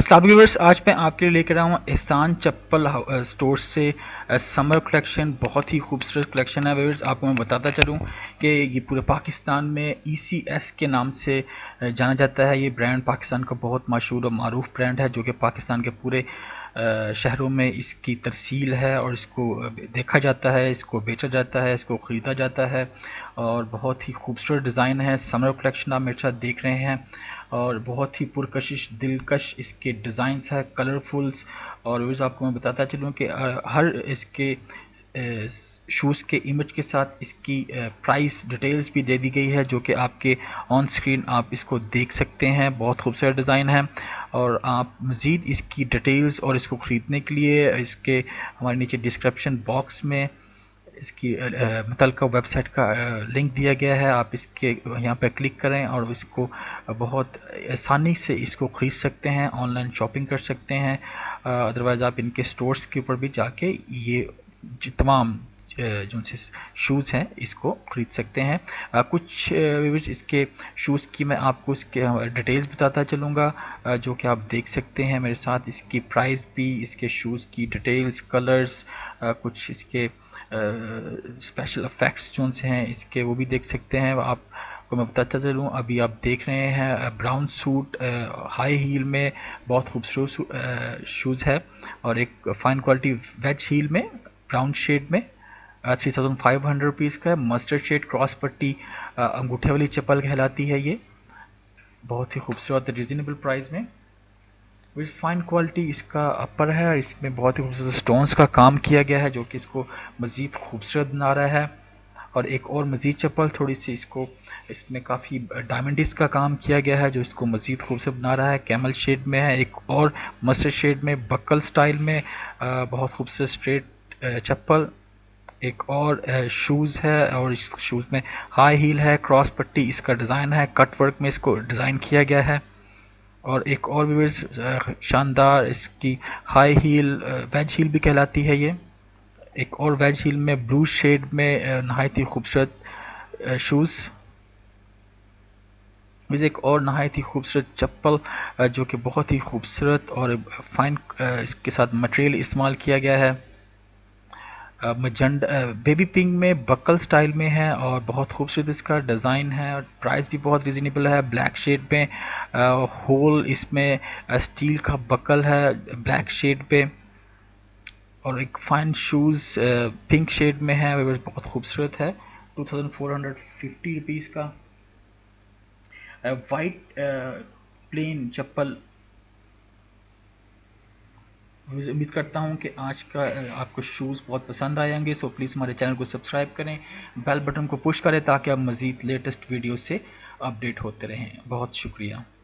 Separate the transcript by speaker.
Speaker 1: अस्सलाम व्यूअर्स, आज मैं आपके लिए लेकर आया हूँ एहसान चप्पल स्टोर से समर कलेक्शन। बहुत ही खूबसूरत कलेक्शन है व्यूअर्स। आपको मैं बताता चलूँ कि ये पूरे पाकिस्तान में ECS के नाम से जाना जाता है। ये ब्रांड पाकिस्तान का बहुत मशहूर और मारूफ ब्रांड है, जो कि पाकिस्तान के पूरे शहरों में इसकी तरसील है और इसको देखा जाता है, इसको बेचा जाता है, इसको ख़रीदा जाता है और बहुत ही खूबसूरत डिज़ाइन है। समर कलेक्शन आप मेरे साथ देख रहे हैं और बहुत ही पुरकशिश दिलकश इसके डिज़ाइंस है, कलरफुल्स। और व्यूअर्स आपको मैं बताता चलूँ कि हर इसके शूज़ के इमेज के साथ इसकी प्राइस डिटेल्स भी दे दी गई है, जो कि आपके ऑन स्क्रीन आप इसको देख सकते हैं। बहुत खूबसूरत डिज़ाइन है और आप मज़ीद इसकी डिटेल्स और इसको ख़रीदने के लिए इसके हमारे नीचे डिस्क्रिप्शन बॉक्स में इसकी मुतल्लिका वेबसाइट का लिंक दिया गया है। आप इसके यहाँ पर क्लिक करें और इसको बहुत आसानी से इसको ख़रीद सकते हैं, ऑनलाइन शॉपिंग कर सकते हैं। अदरवाइज़ आप इनके स्टोर्स के ऊपर भी जाके ये तमाम जो से शूज़ हैं इसको ख़रीद सकते हैं। कुछ इसके शूज़ की मैं आपको इसके डिटेल्स बताता चलूँगा, जो कि आप देख सकते हैं मेरे साथ। इसकी प्राइस भी, इसके शूज़ की डिटेल्स, कलर्स, कुछ इसके स्पेशल इफ़ेक्ट्स जो से हैं इसके, वो भी देख सकते हैं। आपको मैं बताता चलूँ, अभी आप देख रहे हैं ब्राउन सूट हाई हील में बहुत खूबसूरत शूज़ है और एक फ़ाइन क्वालिटी वेज हील में ब्राउन शेड में 3500 रुपीज़ का है। मस्टर्ड शेड क्रॉस पट्टी अंगूठे वाली चप्पल कहलाती है ये, बहुत ही खूबसूरत रिजनेबल प्राइस में। विद फाइन क्वालिटी इसका अपर है और इसमें बहुत ही खूबसूरत स्टोन्स का काम किया गया है, जो कि इसको मज़ीद खूबसूरत बना रहा है। और एक और मज़ीद चप्पल थोड़ी सी इसमें काफ़ी डायमंडिस का काम किया गया है, जो इसको मज़ीद खूबसूरत बना रहा है। कैमल शेड में है, एक और मस्टर्ड शेड में बक्कल स्टाइल में बहुत खूबसूरत स्ट्रेट चप्पल। एक और शूज़ है और इस शूज़ में हाई हील है, क्रॉस पट्टी इसका डिज़ाइन है, कट वर्क में इसको डिज़ाइन किया गया है। और एक और भी शानदार इसकी हाई हील वेज हील भी कहलाती है ये। एक और वेज हील में ब्लू शेड में नहायत ही खूबसूरत शूज़। एक और नहायत ही खूबसूरत चप्पल जो कि बहुत ही खूबसूरत और फाइन इसके साथ मटेरियल इस्तेमाल किया गया है। बेबी पिंक में बक्कल स्टाइल में है और बहुत खूबसूरत इसका डिज़ाइन है और प्राइस भी बहुत रिजनेबल है। ब्लैक शेड में होल इसमें स्टील का बक्कल है ब्लैक शेड पे। और एक फाइन शूज़ पिंक शेड में है, बहुत खूबसूरत है, 2450 रुपीज़ का। White plain chappal. उम्मीद करता हूं कि आज का आपको शूज़ बहुत पसंद आएंगे, सो प्लीज़ हमारे चैनल को सब्सक्राइब करें, बेल बटन को पुश करें ताकि आप मज़ीद लेटेस्ट वीडियो से अपडेट होते रहें। बहुत शुक्रिया।